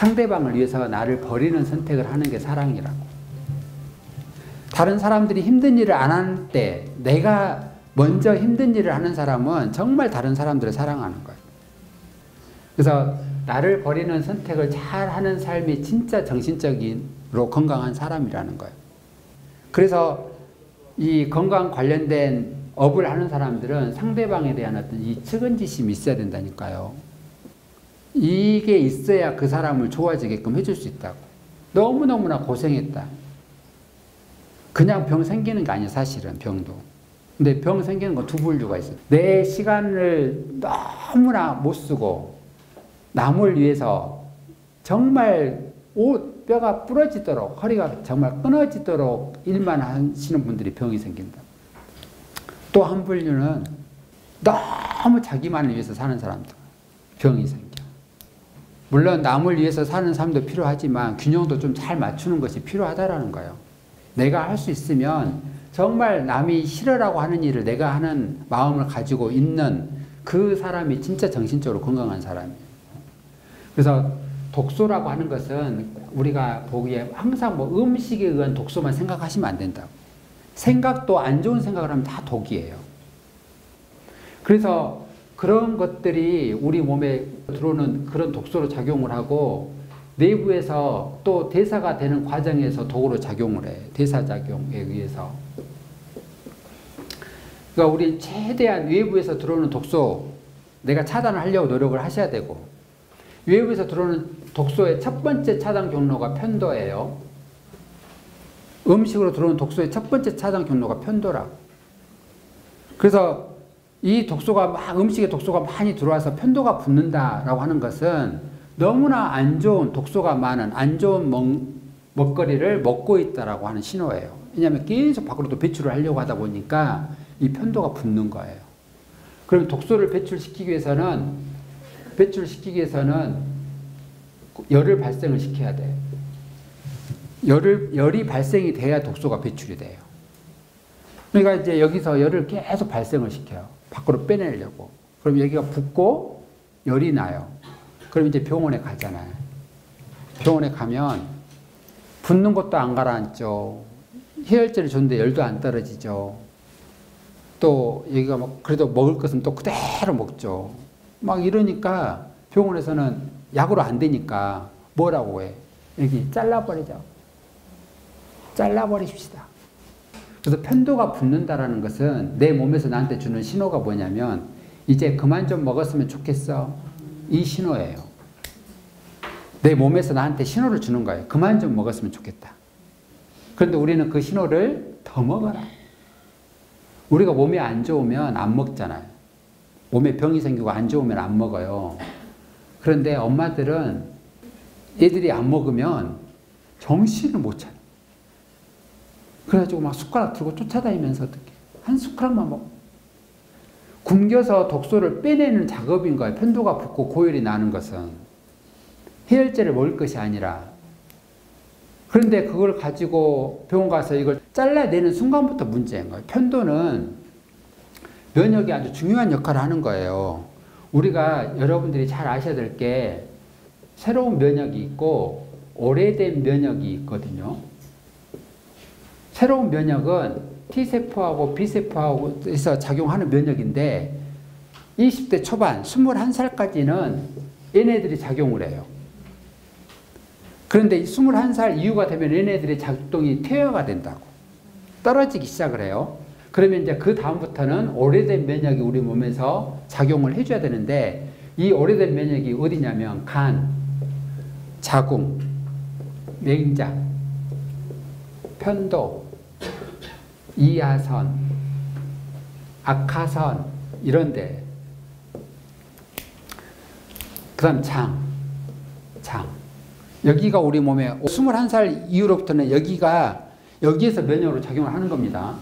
상대방을 위해서 나를 버리는 선택을 하는 게 사랑이라고. 다른 사람들이 힘든 일을 안 할 때 내가 먼저 힘든 일을 하는 사람은 정말 다른 사람들을 사랑하는 거예요. 그래서 나를 버리는 선택을 잘 하는 삶이 진짜 정신적으로 건강한 사람이라는 거예요. 그래서 이 건강 관련된 업을 하는 사람들은 상대방에 대한 어떤 이 측은지심이 있어야 된다니까요. 이게 있어야 그 사람을 좋아지게끔 해줄 수 있다고. 너무너무나 고생했다. 그냥 병 생기는 게 아니에요, 사실은 병도. 근데 병 생기는 건 두 부류가 있어요. 내 시간을 너무나 못 쓰고 남을 위해서 정말 뼈가 부러지도록 허리가 정말 끊어지도록 일만 하시는 분들이 병이 생긴다. 또 한 분류는 너무 자기만을 위해서 사는 사람들 병이 생겨. 물론 남을 위해서 사는 삶도 필요하지만 균형도 좀 잘 맞추는 것이 필요하다라는 거예요. 내가 할 수 있으면 정말 남이 싫으라고 하는 일을 내가 하는 마음을 가지고 있는 그 사람이 진짜 정신적으로 건강한 사람이에요. 그래서 독소라고 하는 것은 우리가 보기에 항상 뭐 음식에 의한 독소만 생각하시면 안 된다고. 생각도 안 좋은 생각을 하면 다 독이에요. 그래서 그런 것들이 우리 몸에 들어오는 그런 독소로 작용을 하고 내부에서 또 대사가 되는 과정에서 독으로 작용을 해. 대사작용에 의해서. 그러니까 우리 최대한 외부에서 들어오는 독소 내가 차단을 하려고 노력을 하셔야 되고 외부에서 들어오는 독소의 첫 번째 차단 경로가 편도예요. 음식으로 들어오는 독소의 첫 번째 차단 경로가 편도라고. 그래서 이 독소가 음식에 독소가 많이 들어와서 편도가 붓는다라고 하는 것은 너무나 안 좋은 독소가 많은 안 좋은 먹거리를 먹고 있다라고 하는 신호예요. 왜냐하면 계속 밖으로 또 배출을 하려고 하다 보니까 이 편도가 붓는 거예요. 그럼 독소를 배출시키기 위해서는 열을 발생을 시켜야 돼요. 열이 발생이 돼야 독소가 배출이 돼요. 그러니까 이제 여기서 열을 계속 발생을 시켜요. 밖으로 빼내려고. 그럼 여기가 붓고 열이 나요. 그럼 이제 병원에 가잖아요. 병원에 가면 붓는 것도 안 가라앉죠. 해열제를 줬는데 열도 안 떨어지죠. 또 여기가 막 그래도 먹을 것은 또 그대로 먹죠. 막 이러니까 병원에서는 약으로 안 되니까 뭐라고 해? 여기 잘라버리자. 잘라버리십시다. 그래서 편도가 붓는다라는 것은 내 몸에서 나한테 주는 신호가 뭐냐면 이제 그만 좀 먹었으면 좋겠어. 이 신호예요. 내 몸에서 나한테 신호를 주는 거예요. 그만 좀 먹었으면 좋겠다. 그런데 우리는 그 신호를 더 먹어라. 우리가 몸이 안 좋으면 안 먹잖아요. 몸에 병이 생기고 안 좋으면 안 먹어요. 그런데 엄마들은 애들이 안 먹으면 정신을 못 차려. 그래가지고 막 숟가락 들고 쫓아다니면서 어떻게 한 숟가락만 먹어. 굶겨서 독소를 빼내는 작업인 거예요. 편도가 붓고 고열이 나는 것은. 해열제를 먹을 것이 아니라. 그런데 그걸 가지고 병원 가서 이걸 잘라내는 순간부터 문제인 거예요. 편도는 면역이 아주 중요한 역할을 하는 거예요. 우리가 여러분들이 잘 아셔야 될 게 새로운 면역이 있고 오래된 면역이 있거든요. 새로운 면역은 T세포하고 B세포하고에서 작용하는 면역인데 20대 초반, 21살까지는 얘네들이 작용을 해요. 그런데 21살 이후가 되면 얘네들의 작동이 퇴화가 된다고. 떨어지기 시작을 해요. 그러면 이제 그 다음부터는 오래된 면역이 우리 몸에서 작용을 해줘야 되는데 이 오래된 면역이 어디냐면 간, 자궁, 맹장, 편도, 이하선, 악하선 이런데 그 다음 장. 여기가 우리 몸에 21살 이후로부터는 여기에서 면역으로 작용을 하는 겁니다.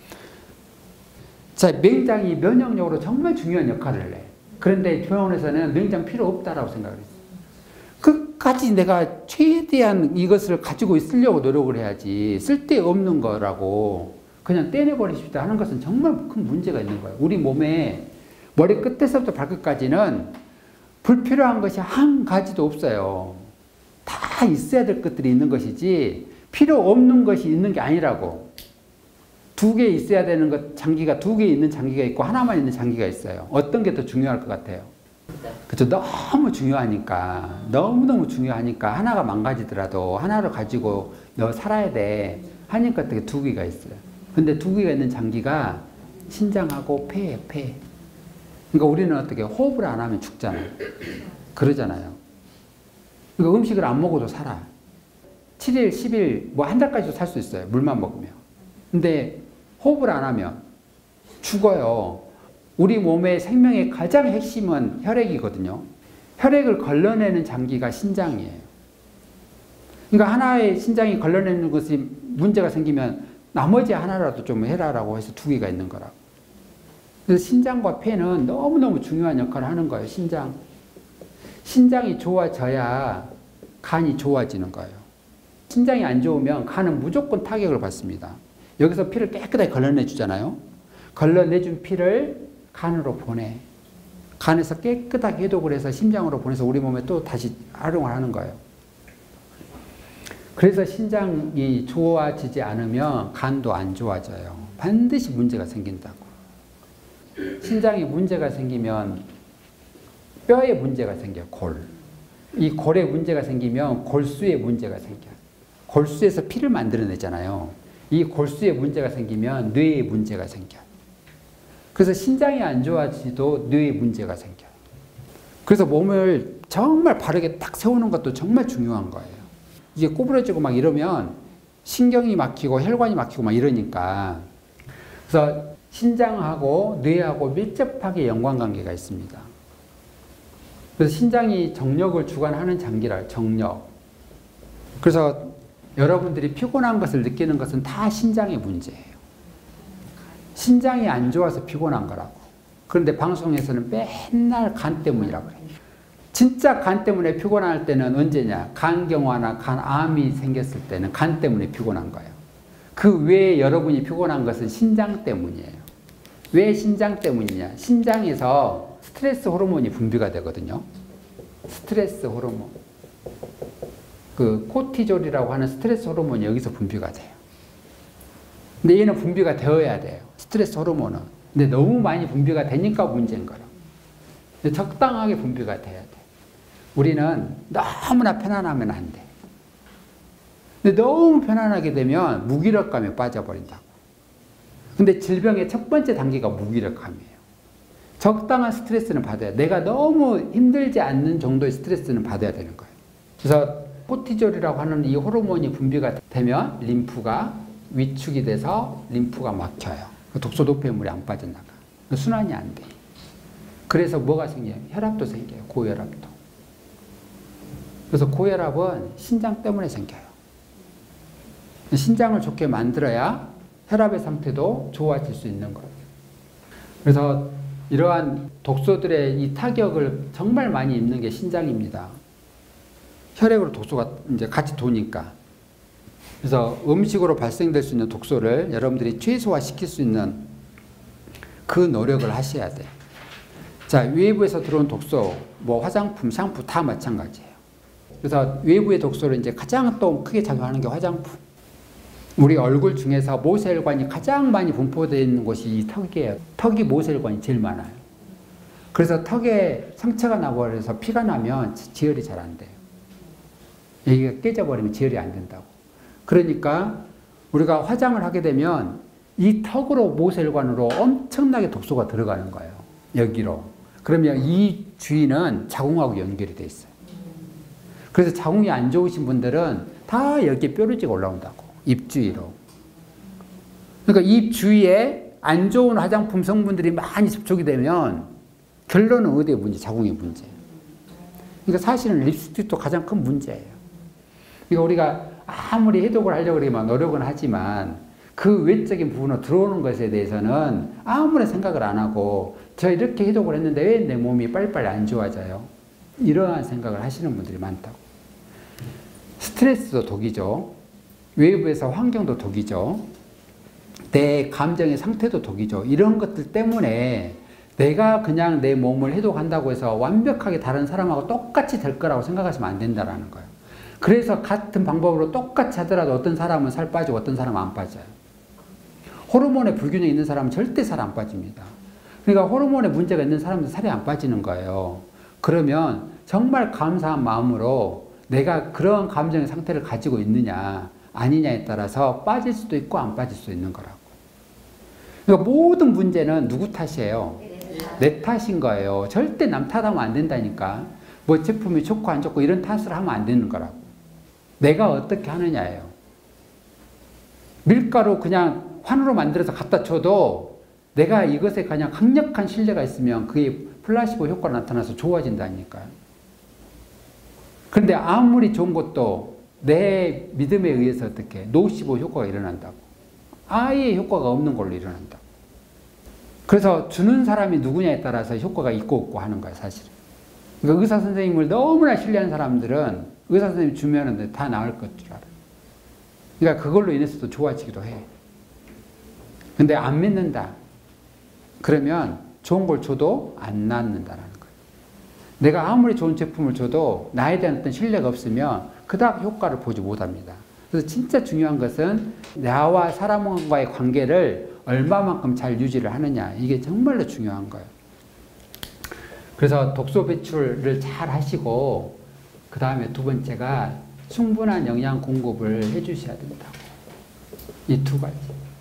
자, 맹장이 면역력으로 정말 중요한 역할을 해. 그런데 병원에서는 맹장 필요 없다라고 생각을 했어요. 끝까지 내가 최대한 이것을 가지고 있으려고 노력을 해야지 쓸데없는 거라고 그냥 떼내버리십시오 하는 것은 정말 큰 문제가 있는 거예요. 우리 몸에 머리 끝에서부터 발끝까지는 불필요한 것이 한 가지도 없어요. 다 있어야 될 것들이 있는 것이지 필요 없는 것이 있는 게 아니라고. 2개 있어야 되는 것, 장기가 2개 있는 장기가 있고 하나만 있는 장기가 있어요. 어떤 게 더 중요할 것 같아요? 그렇죠. 너무 중요하니까, 너무너무 중요하니까 하나가 망가지더라도 하나를 가지고 너 살아야 돼 하니까 어떻게 2개가 있어요. 근데 2개가 있는 장기가 신장하고 폐예요, 폐. 그러니까 우리는 어떻게 호흡을 안 하면 죽잖아요. 그러잖아요. 그러니까 음식을 안 먹어도 살아. 7일, 10일, 뭐 한 달까지도 살 수 있어요. 물만 먹으면. 근데 호흡을 안 하면 죽어요. 우리 몸의 생명의 가장 핵심은 혈액이거든요. 혈액을 걸러내는 장기가 신장이에요. 그러니까 하나의 신장이 걸러내는 것이 문제가 생기면 나머지 하나라도 좀 해라라고 해서 2개가 있는 거라고. 그래서 신장과 폐는 너무너무 중요한 역할을 하는 거예요. 신장. 신장이 좋아져야 간이 좋아지는 거예요. 신장이 안 좋으면 간은 무조건 타격을 받습니다. 여기서 피를 깨끗하게 걸러내 주잖아요. 걸러내준 피를 간으로 보내. 간에서 깨끗하게 해독을 해서 심장으로 보내서 우리 몸에 또 다시 활용을 하는 거예요. 그래서 신장이 좋아지지 않으면 간도 안 좋아져요. 반드시 문제가 생긴다고. 신장에 문제가 생기면 뼈에 문제가 생겨요. 골. 이 골에 문제가 생기면 골수에 문제가 생겨요. 골수에서 피를 만들어내잖아요. 이 골수에 문제가 생기면 뇌에 문제가 생겨요. 그래서 신장이 안 좋아지도 뇌에 문제가 생겨요. 그래서 몸을 정말 바르게 딱 세우는 것도 정말 중요한 거예요. 이게 구부러지고 막 이러면 신경이 막히고 혈관이 막히고 막 이러니까. 그래서 신장하고 뇌하고 밀접하게 연관관계가 있습니다. 그래서 신장이 정력을 주관하는 장기라, 정력. 그래서 여러분들이 피곤한 것을 느끼는 것은 다 신장의 문제예요. 신장이 안 좋아서 피곤한 거라고. 그런데 방송에서는 맨날 간 때문이라고 그래요. 진짜 간 때문에 피곤할 때는 언제냐? 간경화나 간암이 생겼을 때는 간 때문에 피곤한 거예요. 그 외에 여러분이 피곤한 것은 신장 때문이에요. 왜 신장 때문이냐? 신장에서 스트레스 호르몬이 분비가 되거든요. 스트레스 호르몬. 그 코티졸이라고 하는 스트레스 호르몬이 여기서 분비가 돼요. 근데 얘는 분비가 되어야 돼요. 스트레스 호르몬은. 근데 너무 많이 분비가 되니까 문제인 거라. 적당하게 분비가 돼야 돼. 우리는 너무나 편안하면 안 돼. 근데 너무 편안하게 되면 무기력감에 빠져버린다고. 근데 질병의 첫 번째 단계가 무기력감이에요. 적당한 스트레스는 받아야 돼. 내가 너무 힘들지 않는 정도의 스트레스는 받아야 되는 거예요. 그래서 코티졸이라고 하는 이 호르몬이 분비가 되면 림프가 위축이 돼서 림프가 막혀요. 독소 노폐물이 안 빠져나가. 순환이 안 돼. 그래서 뭐가 생겨요? 혈압도 생겨요. 고혈압도. 그래서 고혈압은 신장 때문에 생겨요. 신장을 좋게 만들어야 혈압의 상태도 좋아질 수 있는 거예요. 그래서 이러한 독소들의 이 타격을 정말 많이 입는 게 신장입니다. 혈액으로 독소가 이제 같이 도니까. 그래서 음식으로 발생될 수 있는 독소를 여러분들이 최소화시킬 수 있는 그 노력을 하셔야 돼요. 자, 외부에서 들어온 독소, 뭐 화장품, 샴푸 다 마찬가지예요. 그래서 외부의 독소를 이제 가장 또 크게 작용하는 게 화장품. 우리 얼굴 중에서 모세혈관이 가장 많이 분포되어 있는 곳이 이 턱이에요. 턱이 모세혈관이 제일 많아요. 그래서 턱에 상처가 나버려서 피가 나면 지혈이 잘 안 돼요. 여기가 깨져버리면 지혈이 안 된다고. 그러니까 우리가 화장을 하게 되면 이 턱으로 모세혈관으로 엄청나게 독소가 들어가는 거예요. 여기로. 그러면 이 주위는 자궁하고 연결이 돼 있어요. 그래서 자궁이 안 좋으신 분들은 다 여기에 뾰루지가 올라온다고. 입 주위로. 그러니까 입 주위에 안 좋은 화장품 성분들이 많이 접촉이 되면 결론은 어디에 문제? 자궁의 문제예요. 그러니까 사실은 립스틱도 가장 큰 문제예요. 그러니까 우리가 아무리 해독을 하려고 그러면 노력은 하지만 그 외적인 부분으로 들어오는 것에 대해서는 아무런 생각을 안 하고 저 이렇게 해독을 했는데 왜 내 몸이 빨리빨리 안 좋아져요? 이러한 생각을 하시는 분들이 많다고. 스트레스도 독이죠. 외부에서 환경도 독이죠. 내 감정의 상태도 독이죠. 이런 것들 때문에 내가 그냥 내 몸을 해독한다고 해서 완벽하게 다른 사람하고 똑같이 될 거라고 생각하시면 안 된다는 거예요. 그래서 같은 방법으로 똑같이 하더라도 어떤 사람은 살 빠지고 어떤 사람은 안 빠져요. 호르몬의 불균형이 있는 사람은 절대 살 안 빠집니다. 그러니까 호르몬에 문제가 있는 사람은 살이 안 빠지는 거예요. 그러면 정말 감사한 마음으로 내가 그런 감정의 상태를 가지고 있느냐 아니냐에 따라서 빠질 수도 있고 안 빠질 수도 있는 거라고. 그러니까 모든 문제는 누구 탓이에요? 내 탓인 거예요. 절대 남 탓하면 안 된다니까. 뭐 제품이 좋고 안 좋고 이런 탓을 하면 안 되는 거라고. 내가 어떻게 하느냐예요. 밀가루 그냥 환으로 만들어서 갖다 줘도 내가 이것에 그냥 강력한 신뢰가 있으면 그게 플라시보 효과가 나타나서 좋아진다니까요. 그런데 아무리 좋은 것도 내 믿음에 의해서 어떻게 노시보 효과가 일어난다고. 아예 효과가 없는 걸로 일어난다고. 그래서 주는 사람이 누구냐에 따라서 효과가 있고 없고 하는 거예요, 사실은. 그러니까 의사 선생님을 너무나 신뢰하는 사람들은 의사 선생님 주면은 다 나을 것 줄 알아요. 그러니까 그걸로 인해서도 좋아지기도 해. 근데 안 믿는다. 그러면 좋은 걸 줘도 안 낫는다라는 거예요. 내가 아무리 좋은 제품을 줘도 나에 대한 어떤 신뢰가 없으면 그닥 효과를 보지 못합니다. 그래서 진짜 중요한 것은 나와 사람과의 관계를 얼마만큼 잘 유지를 하느냐. 이게 정말로 중요한 거예요. 그래서 독소 배출을 잘 하시고 그 다음에 두 번째가 충분한 영양 공급을 해주셔야 된다고. 이 두 가지.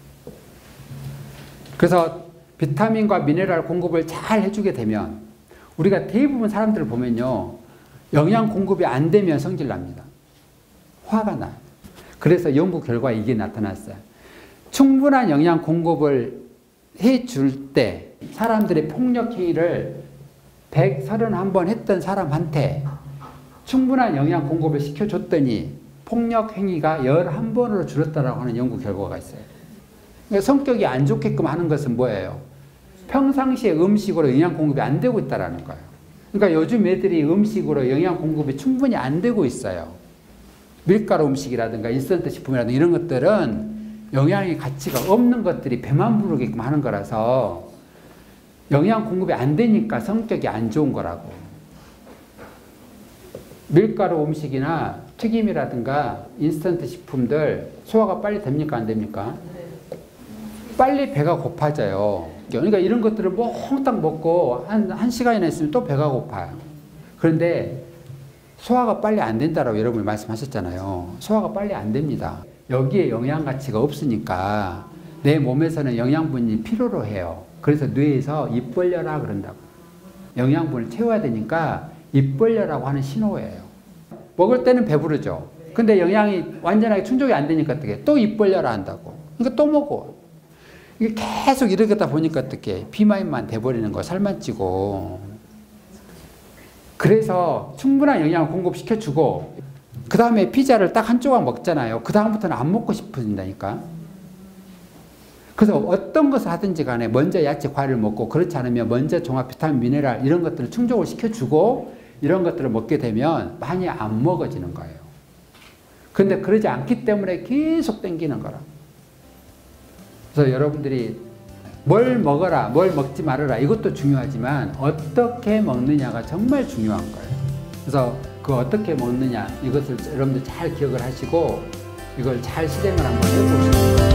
그래서 비타민과 미네랄 공급을 잘 해주게 되면 우리가 대부분 사람들을 보면요. 영양 공급이 안 되면 성질 납니다. 화가 나요. 그래서 연구 결과에 이게 나타났어요. 충분한 영양 공급을 해줄 때 사람들의 폭력 행위를 131번 했던 사람한테 충분한 영양 공급을 시켜줬더니 폭력 행위가 11번으로 줄었다라고 하는 연구 결과가 있어요. 그러니까 성격이 안 좋게끔 하는 것은 뭐예요? 평상시에 음식으로 영양 공급이 안 되고 있다는 거예요. 그러니까 요즘 애들이 음식으로 영양 공급이 충분히 안 되고 있어요. 밀가루 음식이라든가 인스턴트 식품이라든가 이런 것들은 영양의 가치가 없는 것들이 배만 부르게끔 하는 거라서 영양 공급이 안 되니까 성격이 안 좋은 거라고. 밀가루 음식이나 튀김이라든가 인스턴트 식품들 소화가 빨리 됩니까? 안 됩니까? 빨리 배가 고파져요. 그러니까 이런 것들을 몽땅 먹고 한 시간이나 있으면 또 배가 고파요. 그런데 소화가 빨리 안 된다라고 여러분이 말씀하셨잖아요. 소화가 빨리 안 됩니다. 여기에 영양 가치가 없으니까 내 몸에서는 영양분이 필요로 해요. 그래서 뇌에서 입 벌려라 그런다고. 영양분을 채워야 되니까 입 벌려라고 하는 신호예요. 먹을 때는 배부르죠. 근데 영양이 완전하게 충족이 안 되니까 어떻게 또 입 벌려라 한다고. 그러니까 또 먹어. 이게 계속 이러다 보니까 어떻게 비만만 돼버리는 거, 살만 찌고. 그래서 충분한 영양을 공급시켜주고 그 다음에 피자를 딱 한 조각 먹잖아요. 그 다음부터는 안 먹고 싶어진다니까. 그래서 어떤 것을 하든지 간에 먼저 야채, 과일을 먹고 그렇지 않으면 먼저 종합 비타민, 미네랄 이런 것들을 충족을 시켜주고 이런 것들을 먹게 되면 많이 안 먹어지는 거예요. 그런데 그러지 않기 때문에 계속 땡기는 거라. 그래서 여러분들이 뭘 먹어라, 뭘 먹지 말아라 이것도 중요하지만 어떻게 먹느냐가 정말 중요한 거예요. 그래서 그 어떻게 먹느냐 이것을 여러분들 잘 기억을 하시고 이걸 잘 실행을 한번 해보시죠.